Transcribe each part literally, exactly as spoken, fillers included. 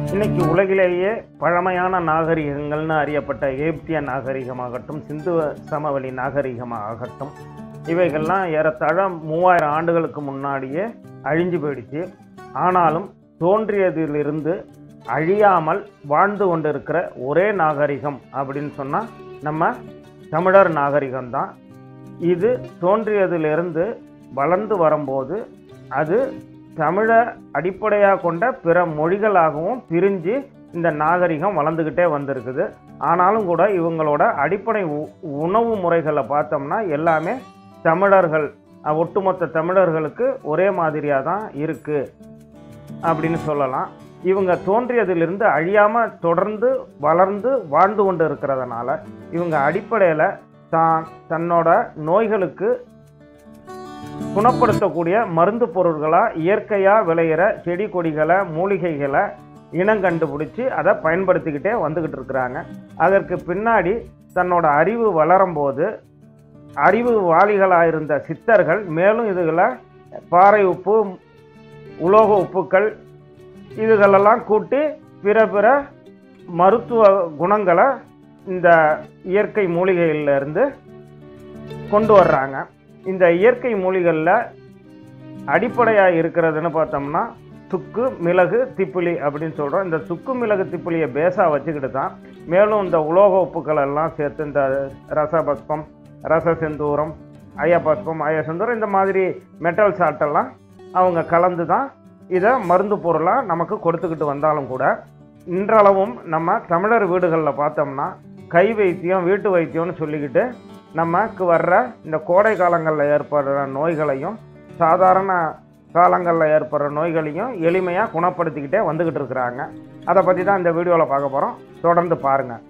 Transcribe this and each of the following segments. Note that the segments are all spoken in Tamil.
இன்னைக்கு உலகிலேயே பழமையான நாகரிகங்கள்னு அறியப்பட்ட எகிப்திய நாகரிகமாகட்டும், சிந்து சமவெளி நாகரிகமாகட்டும், இவைகள்லாம் ஏறத்தாழ மூவாயிரம் ஆண்டுகளுக்கு முன்னாடியே அழிஞ்சு போயிடுச்சு. ஆனாலும் தோன்றியதிலிருந்து அழியாமல் வாழ்ந்து கொண்டிருக்கிற ஒரே நாகரிகம் அப்படின்னு சொன்னால் நம்ம தமிழர் நாகரிகம்தான். இது தோன்றியதிலிருந்து வளர்ந்து வரும்போது அது தமிழை அடிப்படையாக கொண்ட பிற மொழிகளாகவும் பிரிஞ்சு இந்த நாகரிகம் வளர்ந்துக்கிட்டே வந்திருக்குது. ஆனாலும் கூட இவங்களோட அடிப்படை உணவு முறைகளை பார்த்தோம்னா எல்லாமே தமிழர்கள், ஒட்டுமொத்த தமிழர்களுக்கு ஒரே மாதிரியாக தான் இருக்குது அப்படின்னு சொல்லலாம். இவங்க தோன்றியதிலிருந்து அழியாமல் தொடர்ந்து வளர்ந்து வாழ்ந்து கொண்டு இருக்கிறதுனால இவங்க அடிப்படையில் தான் தன்னோட நோய்களுக்கு குணப்படுத்தக்கூடிய மருந்து பொருள்களாக இயற்கையாக விளையிற செடி கொடிகளை மூலிகைகளை இனம் கண்டுபிடிச்சி அதை பயன்படுத்திக்கிட்டே வந்துக்கிட்டு இருக்கிறாங்க. அதற்கு பின்னாடி தன்னோட அறிவு வளரும்போது அறிவு வாளிகளாக இருந்த சித்தர்கள் மேலும் இதுகளை பாறை உப்பு, உலோக உப்புக்கள் இதுகளெல்லாம் கூட்டி பிற பிற மருத்துவ குணங்களை இந்த இயற்கை மூலிகையிலிருந்து கொண்டு வர்றாங்க. இந்த இயற்கை மூலிகளில் அடிப்படையாக இருக்கிறதுன்னு பார்த்தோம்னா சுக்கு, மிளகு, திப்பிலி அப்படின்னு சொல்கிறோம். இந்த சுக்கு, மிளகு, திப்பிலியை பேஸாக வச்சுக்கிட்டு தான் மேலும் இந்த உலோக உப்புக்கள் எல்லாம் சேர்த்து இந்த ரசபஸ்பம், ரச செந்தூரம், அயபஸ்பம், அய செந்தூரம் இந்த மாதிரி மெட்டல் சால்ட்டெல்லாம் அவங்க கலந்து தான் இதை மருந்து பொருளாக நமக்கு கொடுத்துக்கிட்டு வந்தாலும் கூட இன்றளவும் நம்ம தமிழர் வீடுகளில் பார்த்தோம்னா கை வைத்தியம், வீட்டு வைத்தியம்னு சொல்லிக்கிட்டு நமக்கு வர்ற இந்த கோடை காலங்களில் ஏற்படுற நோய்களையும் சாதாரண காலங்களில் ஏற்படுற நோய்களையும் எளிமையாக குணப்படுத்திக்கிட்டே வந்துக்கிட்டு இருக்கிறாங்க. அதை பற்றி தான் இந்த வீடியோவில் பார்க்க போகிறோம். தொடர்ந்து பாருங்கள்.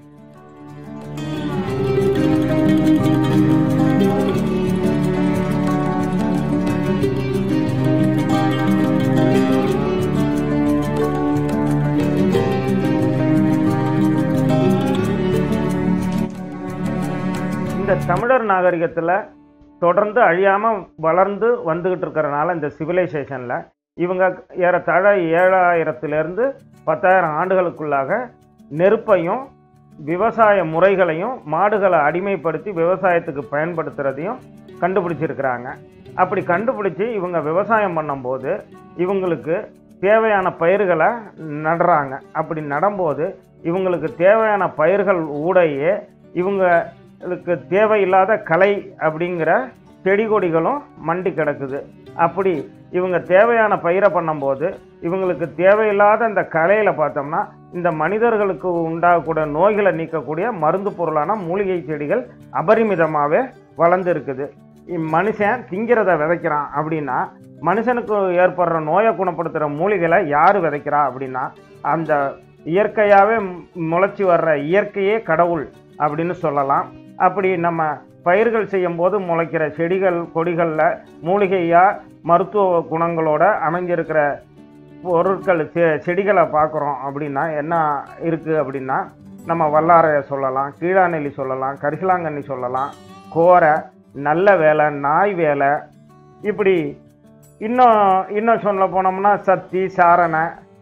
இந்த தமிழர் நாகரிகத்தில் தொடர்ந்து அழியாமல் வளர்ந்து வந்துக்கிட்டு இருக்கிறனால இந்த சிவிலைசேஷனில் இவங்க ஏறத்தாழ ஏழாயிரத்துலேருந்து பத்தாயிரம் ஆண்டுகளுக்குள்ளாக நெருப்பையும் விவசாய முறைகளையும் மாடுகளை அடிமைப்படுத்தி விவசாயத்துக்கு பயன்படுத்துகிறதையும் கண்டுபிடிச்சிருக்கிறாங்க. அப்படி கண்டுபிடிச்சி இவங்க விவசாயம் பண்ணும்போது இவங்களுக்கு தேவையான பயிர்களை நடுறாங்க. அப்படி நடும்போது இவங்களுக்கு தேவையான பயிர்கள் ஊடையே இவங்களுக்கு தேவையில்லாத களை அப்படிங்கிற செடி கொடிகளும் மண்டி கிடக்குது. அப்படி இவங்க தேவையான பயிரை பண்ணும்போது இவங்களுக்கு தேவையில்லாத அந்த களையில் பார்த்தோம்னா இந்த மனிதர்களுக்கு உண்டாகக்கூடிய நோய்களை நீக்கக்கூடிய மருந்து பொருளான மூலிகை செடிகள் அபரிமிதமாகவே வளர்ந்து இருக்குது. மனுஷன் திங்கிறத விதைக்கிறான் அப்படின்னா மனுஷனுக்கு ஏற்படுற நோயை குணப்படுத்துகிற மூலிகளை யார் விதைக்கிறா அப்படின்னா அந்த இயற்கையாகவே முளைச்சி வர்ற இயற்கையே கடவுள் அப்படின்னு சொல்லலாம். அப்படி நம்ம பயிர்கள் செய்யும்போது முளைக்கிற செடிகள் கொடிகளில் மூலிகையாக மருத்துவ குணங்களோட அமைஞ்சிருக்கிற பொருட்கள் செ செடிகளை பார்க்குறோம் அப்படின்னா என்ன இருக்குது அப்படின்னா நம்ம வல்லாரையை சொல்லலாம், கீழாநெல்லி சொல்லலாம், கரிசலாங்கண்ணி சொல்லலாம், கோரை, நல்ல வேலை, நாய் வேலை, இப்படி இன்னும் இன்னும் சொல்ல போனோம்னா சத்தி, சாரணை,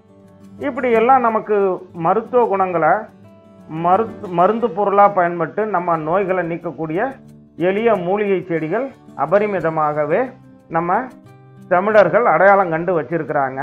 இப்படி எல்லாம் நமக்கு மருத்துவ குணங்களை மருத்து மருந்து பொருளாக பயன்பட்டு நம்ம நோய்களை நீக்கக்கூடிய எளிய மூலிகை செடிகள் அபரிமிதமாகவே நம்ம தமிழர்கள் அடையாளம் கண்டு வச்சிருக்கிறாங்க.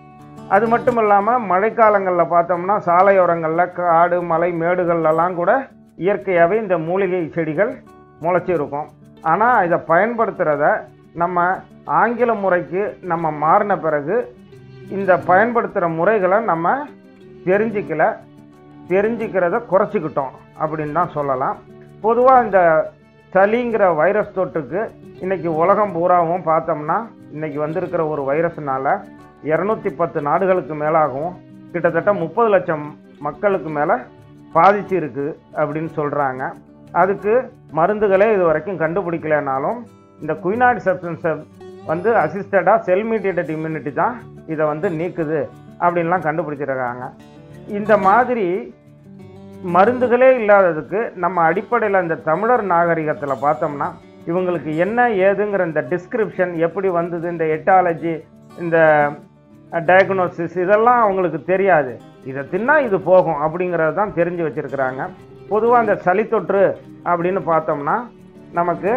அது மட்டும் இல்லாமல் மழைக்காலங்களில் பார்த்தோம்னா சாலையோரங்களில் காடு, மலை, மேடுகள்லாம் கூட இயற்கையாகவே இந்த மூலிகை செடிகள் முளைச்சிருக்கும். ஆனால் இதை பயன்படுத்துகிறத நம்ம ஆங்கில முறைக்கு நம்ம மாறின பிறகு இந்த பயன்படுத்துகிற முறைகளை நம்ம தெரிஞ்சிக்கல தெரிஞ்சிக்கிறத குறைச்சிக்கிட்டோம் அப்படின்னு தான் சொல்லலாம். பொதுவாக இந்த சளிங்கிற வைரஸ் தொற்றுக்கு இன்றைக்கி உலகம் பூராவும் பார்த்தோம்னா இன்றைக்கி வந்திருக்கிற ஒரு வைரஸ்னால் இரநூத்தி பத்து நாடுகளுக்கு மேலாகவும் கிட்டத்தட்ட முப்பது லட்சம் மக்களுக்கு மேலே பாதிச்சு இருக்குது அப்படின்னு சொல்கிறாங்க. அதுக்கு மருந்துகளே இது வரைக்கும் கண்டுபிடிக்கலைனாலும் இந்த குயினாய்டு சப்ஸ்டன்ஸை வந்து அசிஸ்டடாக செல் மீடியேட்டட் இம்யூனிட்டி தான் இதை வந்து நீக்குது அப்படின்லாம் கண்டுபிடிச்சிருக்காங்க. இந்த மாதிரி மருந்துகளே இல்லாததுக்கு நம்ம அடிப்படையில் இந்த தமிழர் நாகரிகத்தில் பார்த்தோம்னா இவங்களுக்கு என்ன ஏதுங்கிற இந்த டிஸ்கிரிப்ஷன் எப்படி வந்தது, இந்த எட்டாலஜி, இந்த டயக்னோசிஸ் இதெல்லாம் அவங்களுக்கு தெரியாது. இதை தின்னா இது போகும் அப்படிங்கிறது தான் தெரிஞ்சு வச்சுருக்கிறாங்க. பொதுவாக இந்த சளி தொற்று அப்படின்னு பார்த்தோம்னா நமக்கு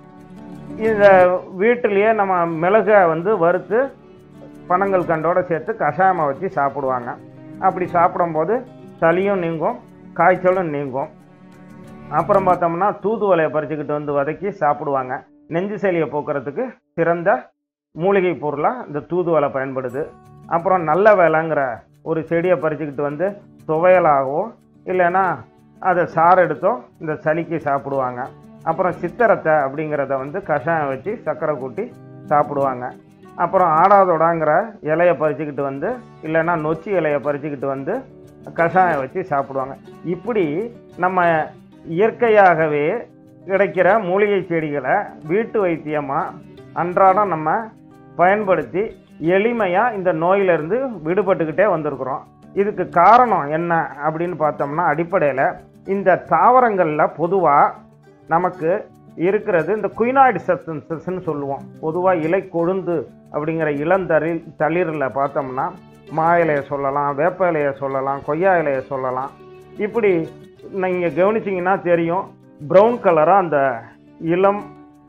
இந்த வீட்டிலேயே நம்ம மிளகை வந்து வறுத்து பனங்கள் கண்டோடு சேர்த்து கஷாயமாக வச்சு சாப்பிடுவாங்க. அப்படி சாப்பிடும்போது சளியும் நீங்கும், காய்ச்சலும் நீங்கும். அப்புறம் பார்த்தோம்னா தூதுவளையை பறிச்சுக்கிட்டு வந்து வதக்கி சாப்பிடுவாங்க. நெஞ்சு சளியை போக்குறதுக்கு சிறந்த மூலிகை பொருளாக இந்த தூதுவளை பயன்படுது. அப்புறம் நல்ல வேலைங்கிற ஒரு செடியை பறிச்சுக்கிட்டு வந்து துவையலாகவோ இல்லைன்னா அதை சாறு எடுத்தோ இந்த சளிக்கு சாப்பிடுவாங்க. அப்புறம் சித்தரத்தை அப்படிங்கிறத வந்து கஷாயம் வச்சு சர்க்கரை கூட்டி சாப்பிடுவாங்க. அப்புறம் ஆடாதோடாங்கிற இலையை பறிச்சுக்கிட்டு வந்து இல்லைன்னா நொச்சி இலையை பறிச்சுக்கிட்டு வந்து கஷாயம் வச்சு சாப்பிடுவாங்க. இப்படி நம்ம இயற்கையாகவே கிடைக்கிற மூலிகை செடிகளை வீட்டு வைத்தியமாக அன்றாடம் நம்ம பயன்படுத்தி எளிமையாக இந்த நோயிலிருந்து விடுபட்டுக்கிட்டே வந்திருக்கிறோம். இதுக்கு காரணம் என்ன அப்படின்னு பார்த்தோம்னா அடிப்படையில் இந்த தாவரங்களில் பொதுவாக நமக்கு இருக்கிறது இந்த குயினாய்டு சப்ஸ்டன்சஸ்ன்னு சொல்லுவோம். பொதுவாக இலை கொழுந்து அப்படிங்கிற இளந்தளிர் தளிரில் பார்த்தோம்னா மா இலையை சொல்லலாம், வேப்ப இலையை சொல்லலாம், கொய்யா இலையை சொல்லலாம். இப்படி நீங்கள் கவனிச்சிங்கன்னா தெரியும், ப்ரௌன் கலராக அந்த இளம்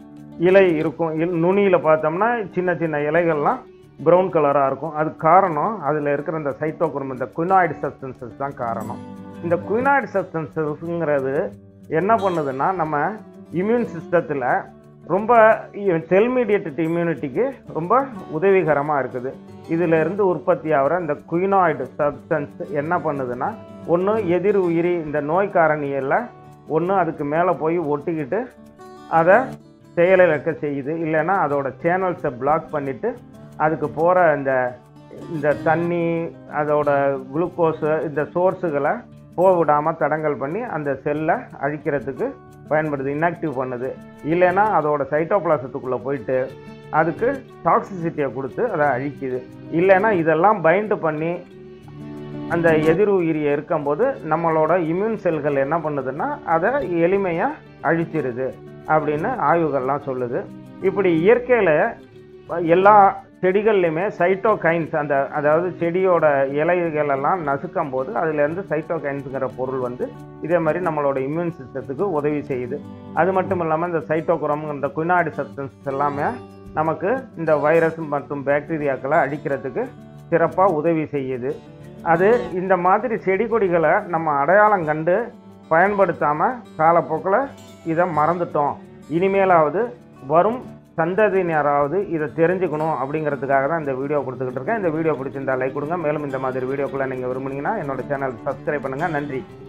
இலை இருக்கும். இல் நுனியில் பார்த்தோம்னா சின்ன சின்ன இலைகள்லாம் ப்ரௌன் கலராக இருக்கும். அது காரணம் அதில் இருக்கிற இந்த சைட்டோக்ரோம், இந்த குயினாய்டு சப்ஸ்டன்சஸ் தான் காரணம். இந்த குயினாய்டு சப்ஸ்டன்சஸ்ங்கிறது என்ன பண்ணுதுன்னா நம்ம இம்யூன் சிஸ்டத்தில் ரொம்ப செல் மீடியேட்டட் இம்யூனிட்டிக்கு ரொம்ப உதவிகரமாக இருக்குது. இதில் இருந்து உற்பத்தி ஆகிற இந்த குயினாய்டு சப்ஸ்டன்ஸ் என்ன பண்ணுதுன்னா ஒன்று எதிர் உயிரி இந்த நோய் காரணியில் ஒன்று அதுக்கு மேலே போய் ஒட்டிக்கிட்டு அதை செயலிழக்க செய்யுது. இல்லைன்னா அதோட சேனல்ஸை பிளாக் பண்ணிவிட்டு அதுக்கு போகிற இந்த இந்த தண்ணி அதோட குளுக்கோஸு இந்த சோர்ஸுகளை போக விடாமல் தடங்கல் பண்ணி அந்த செல்லை அழிக்கிறதுக்கு பயன்படுது, இன்ஆக்டிவ் பண்ணுது. இல்லைன்னா அதோட சைட்டோபிளாசத்துக்குள்ளே போயிட்டு அதுக்கு டாக்ஸிசிட்டியை கொடுத்து அதை அழிக்குது. இல்லைன்னா இதெல்லாம் பைண்டு பண்ணி அந்த எதிர் உயிரியை இருக்கும்போது நம்மளோட இம்யூன் செல்கள் என்ன பண்ணுதுன்னா அதை எளிமையாக அழிச்சிருது அப்படின்னு ஆய்வுகள்லாம் சொல்லுது. இப்படி இயற்கையில் எல்லா செடிகள்லையுமே சைட்டோகைன்ஸ் அந்த அதாவது செடியோட இலைகளெல்லாம் நசுக்கும் போது அதுலேருந்து சைட்டோகைன்ஸுங்கிற பொருள் வந்து இதே மாதிரி நம்மளோட இம்யூன் சிஸ்டத்துக்கு உதவி செய்யுது. அது மட்டும் இல்லாமல் இந்த சைட்டோக்ரோம் இந்த குயினாய்டு சப்ஸ்டன்ஸ் எல்லாமே நமக்கு இந்த வைரஸ் மற்றும் பாக்டீரியாக்களை அழிக்கிறதுக்கு சிறப்பாக உதவி செய்யுது. அது இந்த மாதிரி செடி கொடிகளை நம்ம அடையாளம் கண்டு பயன்படுத்தாமல் காலப்போக்கில் இதை மறந்துட்டோம். இனிமேலாவது வரும் சந்ததியினராவது இதை தெரிஞ்சுக்கணும் அப்படிங்கிறதுக்காக தான் இந்த வீடியோ கொடுத்துக்கிட்டு இருக்கேன். இந்த வீடியோ பிடிச்சிருந்தா லைக் கொடுங்க. மேலும் இந்த மாதிரி வீடியோக்குள்ளே நீங்கள் விரும்புனீங்கன்னா என்னோட சேனல் சப்ஸ்கிரைப் பண்ணுங்கள். நன்றி.